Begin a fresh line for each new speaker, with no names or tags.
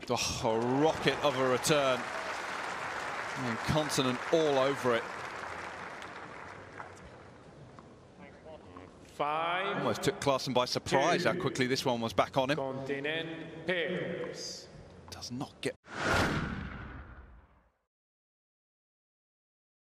Oh, a rocket of a return. And Kontinen all over it.
5.
Almost took Klaassen by surprise how quickly this one was back on him.
Kontinen pairs.
Does not get...